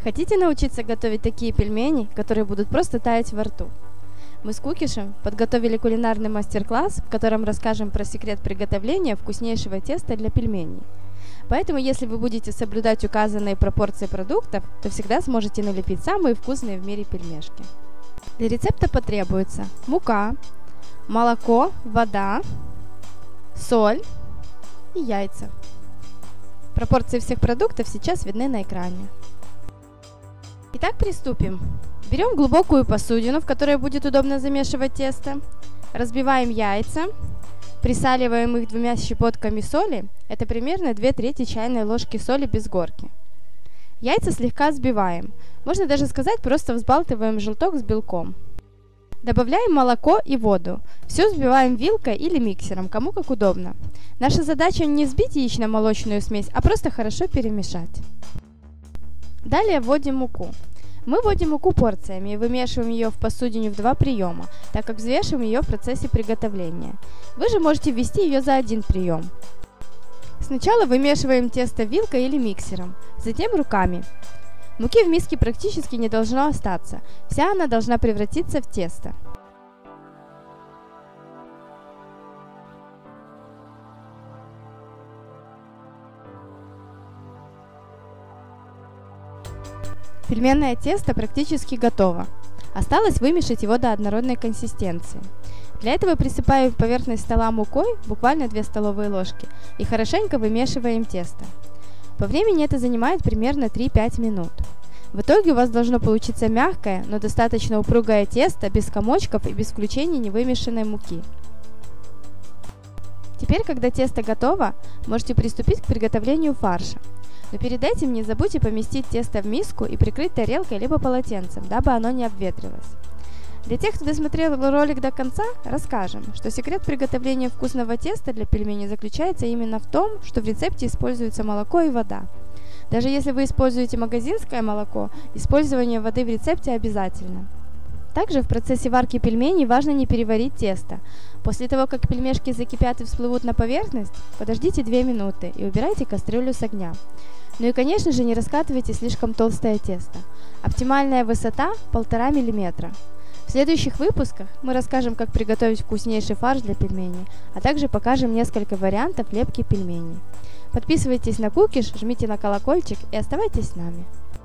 Хотите научиться готовить такие пельмени, которые будут просто таять во рту? Мы с Кукишем подготовили кулинарный мастер-класс, в котором расскажем про секрет приготовления вкуснейшего теста для пельменей. Поэтому, если вы будете соблюдать указанные пропорции продуктов, то всегда сможете налепить самые вкусные в мире пельмешки. Для рецепта потребуется мука, молоко, вода, соль и яйца. Пропорции всех продуктов сейчас видны на экране. Итак, приступим. Берем глубокую посудину, в которой будет удобно замешивать тесто. Разбиваем яйца. Присаливаем их 2 щепотками соли. Это примерно 2/3 чайной ложки соли без горки. Яйца слегка взбиваем. Можно даже сказать, просто взбалтываем желток с белком. Добавляем молоко и воду. Все взбиваем вилкой или миксером, кому как удобно. Наша задача не взбить яично-молочную смесь, а просто хорошо перемешать. Далее вводим муку. Мы вводим муку порциями и вымешиваем ее в посудине в 2 приема, так как взвешиваем ее в процессе приготовления. Вы же можете ввести ее за 1 прием. Сначала вымешиваем тесто вилкой или миксером, затем руками. Муки в миске практически не должно остаться, вся она должна превратиться в тесто. Пельменное тесто практически готово. Осталось вымешать его до однородной консистенции. Для этого присыпаем поверхность стола мукой, буквально 2 столовые ложки, и хорошенько вымешиваем тесто. По времени это занимает примерно 3-5 минут. В итоге у вас должно получиться мягкое, но достаточно упругое тесто, без комочков и без включения невымешанной муки. Теперь, когда тесто готово, можете приступить к приготовлению фарша. Но перед этим не забудьте поместить тесто в миску и прикрыть тарелкой либо полотенцем, дабы оно не обветрилось. Для тех, кто досмотрел ролик до конца, расскажем, что секрет приготовления вкусного теста для пельменей заключается именно в том, что в рецепте используется молоко и вода. Даже если вы используете магазинское молоко, использование воды в рецепте обязательно. Также в процессе варки пельменей важно не переварить тесто. После того, как пельмешки закипят и всплывут на поверхность, подождите 2 минуты и убирайте кастрюлю с огня. Ну и, конечно же, не раскатывайте слишком толстое тесто. Оптимальная высота 1,5 мм. В следующих выпусках мы расскажем, как приготовить вкуснейший фарш для пельменей, а также покажем несколько вариантов лепки пельменей. Подписывайтесь на Кукиш, жмите на колокольчик и оставайтесь с нами.